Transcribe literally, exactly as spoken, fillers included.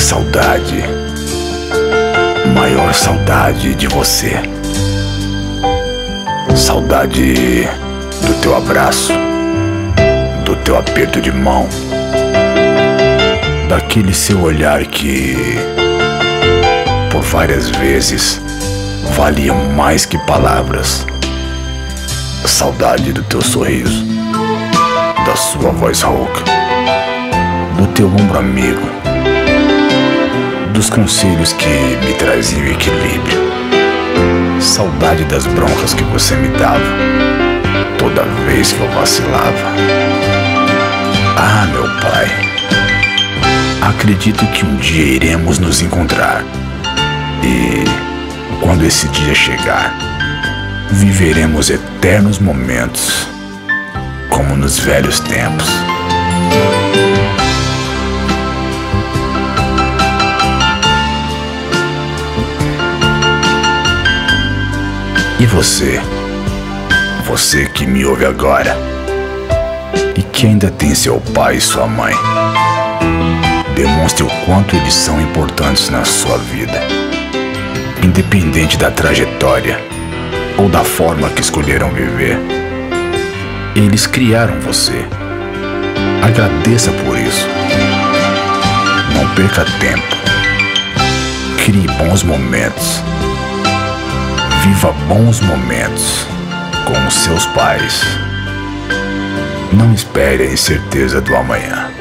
saudade, maior saudade de você. Saudade do teu abraço, do teu aperto de mão, daquele seu olhar que, por várias vezes, valia mais que palavras. Saudade do teu sorriso, da sua voz rouca, do teu ombro amigo, dos conselhos que me traziam equilíbrio. Saudade das broncas que você me dava toda vez que eu vacilava. Ah, meu pai, acredito que um dia iremos nos encontrar. E quando esse dia chegar, viveremos eternos momentos, como nos velhos tempos. E você, você que me ouve agora e que ainda tem seu pai e sua mãe, demonstre o quanto eles são importantes na sua vida, independente da trajetória ou da forma que escolheram viver. Eles criaram você. Agradeça por isso. Não perca tempo. Crie bons momentos. Viva bons momentos com os seus pais. Não espere a incerteza do amanhã.